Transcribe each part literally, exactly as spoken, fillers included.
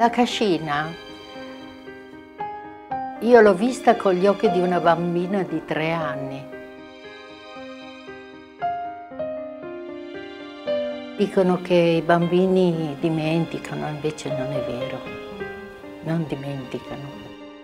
La cascina, io l'ho vista con gli occhi di una bambina di tre anni. Dicono che i bambini dimenticano, invece non è vero, non dimenticano.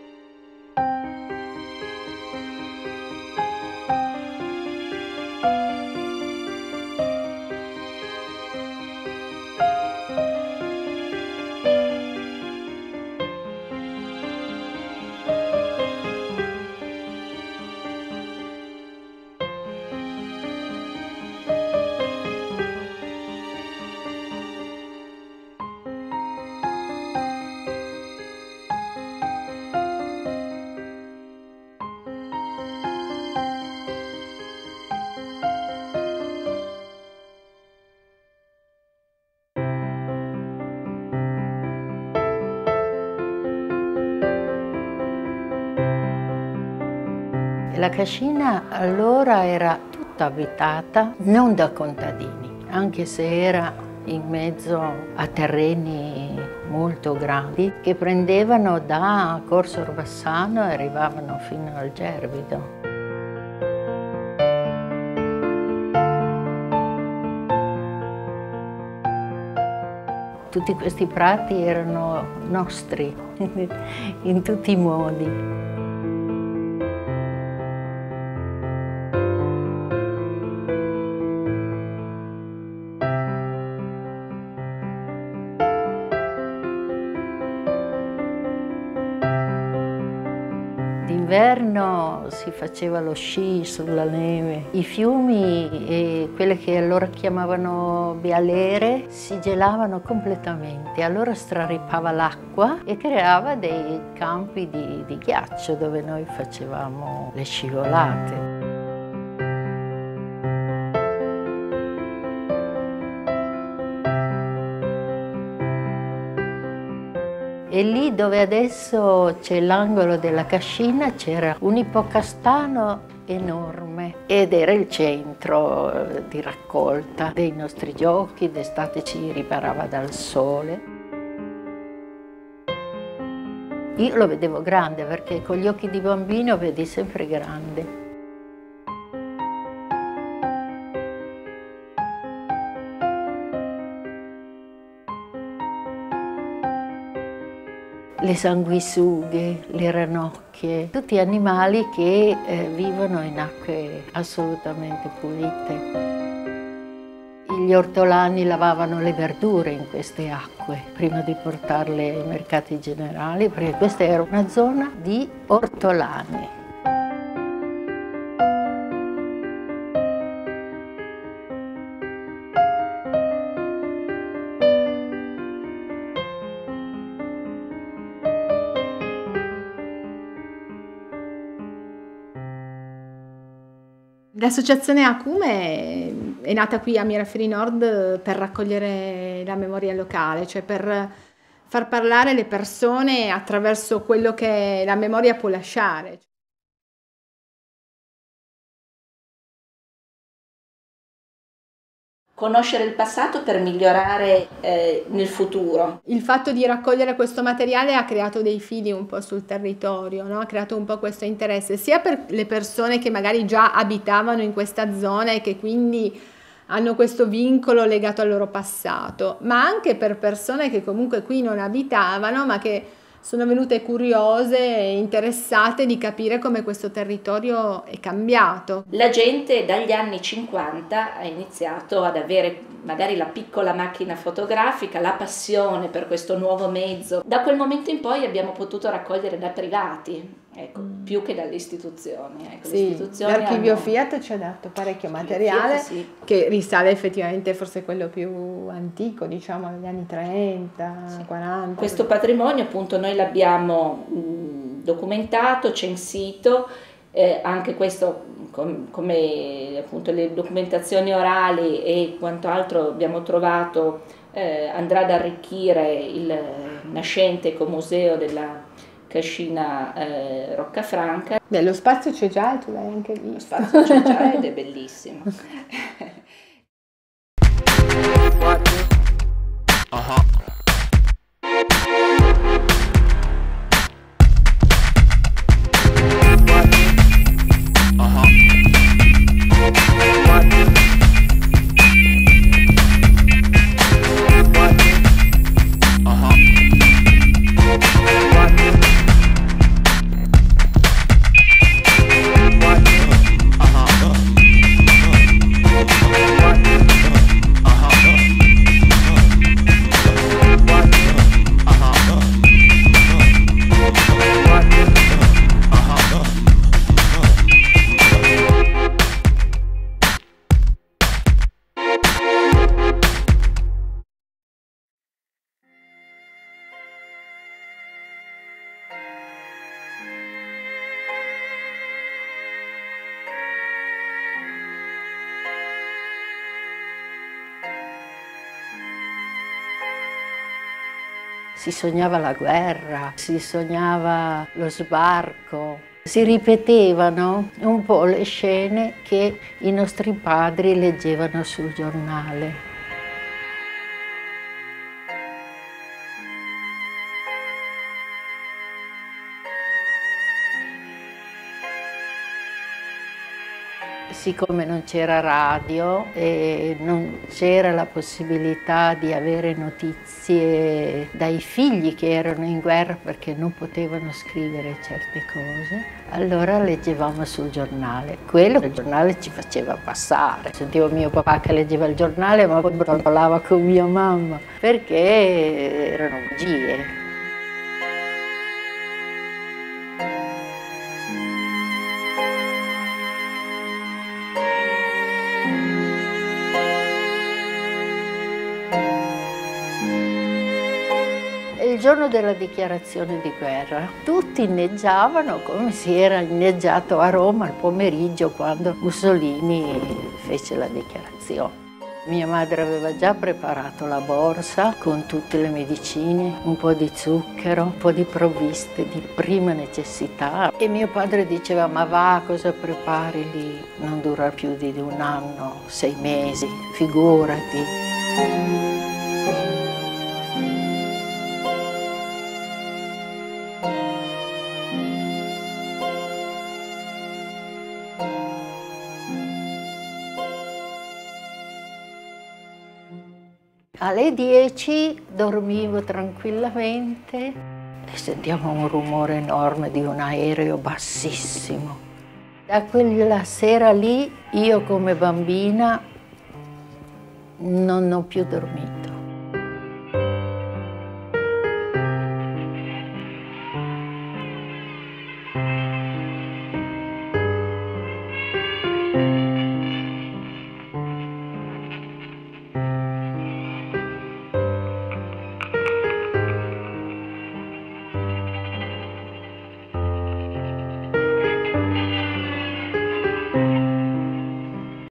La cascina allora era tutta abitata, non da contadini, anche se era in mezzo a terreni molto grandi che prendevano da Corso Orbassano e arrivavano fino al Gervido. Tutti questi prati erano nostri in tutti i modi. D'inverno si faceva lo sci sulla neve. I fiumi, e quelle che allora chiamavano bialere, si gelavano completamente. Allora straripava l'acqua e creava dei campi di, di ghiaccio dove noi facevamo le scivolate. E lì dove adesso c'è l'angolo della cascina c'era un ippocastano enorme ed era il centro di raccolta dei nostri giochi, d'estate ci riparava dal sole. Io lo vedevo grande perché con gli occhi di bambino vedi sempre grande. Le sanguisughe, le ranocchie, tutti animali che eh, vivono in acque assolutamente pulite. Gli ortolani lavavano le verdure in queste acque prima di portarle ai mercati generali, perché questa era una zona di ortolani. L'associazione Acume è nata qui a Mirafiori Nord per raccogliere la memoria locale, cioè per far parlare le persone attraverso quello che la memoria può lasciare. Conoscere il passato per migliorare eh, nel futuro. Il fatto di raccogliere questo materiale ha creato dei fili un po' sul territorio, no? Ha creato un po' questo interesse, sia per le persone che magari già abitavano in questa zona e che quindi hanno questo vincolo legato al loro passato, ma anche per persone che comunque qui non abitavano, ma che sono venute curiose e interessate di capire come questo territorio è cambiato. La gente dagli anni cinquanta ha iniziato ad avere magari la piccola macchina fotografica, la passione per questo nuovo mezzo. Da quel momento in poi abbiamo potuto raccogliere da privati, ecco, mm. più che dalle istituzioni. Ecco, sì, l'archivio hanno... Fiat ci ha dato parecchio materiale, Fiat, sì. Che risale effettivamente forse quello più antico, diciamo negli anni trenta, sì. quaranta. Questo patrimonio appunto noi l'abbiamo mh, documentato, censito, eh, anche questo com come appunto le documentazioni orali e quanto altro abbiamo trovato eh, andrà ad arricchire il nascente ecomuseo della Cascina eh, Roccafranca. Beh, lo spazio c'è già e tu l'hai anche visto. Lo spazio c'è già ed è bellissimo. Uh-huh. Si sognava la guerra, si sognava lo sbarco. Si ripetevano un po' le scene che i nostri padri leggevano sul giornale. Siccome non c'era radio e non c'era la possibilità di avere notizie dai figli che erano in guerra perché non potevano scrivere certe cose, allora leggevamo sul giornale. Quello il giornale ci faceva passare. Sentivo mio papà che leggeva il giornale ma poi parlava con mia mamma perché erano bugie. Il giorno della dichiarazione di guerra tutti inneggiavano come si era inneggiato a Roma al pomeriggio quando Mussolini fece la dichiarazione. Mia madre aveva già preparato la borsa con tutte le medicine, un po' di zucchero, un po' di provviste di prima necessità. E mio padre diceva: ma va, cosa prepari lì? Non dura più di un anno, sei mesi, figurati. Alle dieci dormivo tranquillamente e sentiamo un rumore enorme di un aereo bassissimo. Da quella sera lì io come bambina non ho più dormito.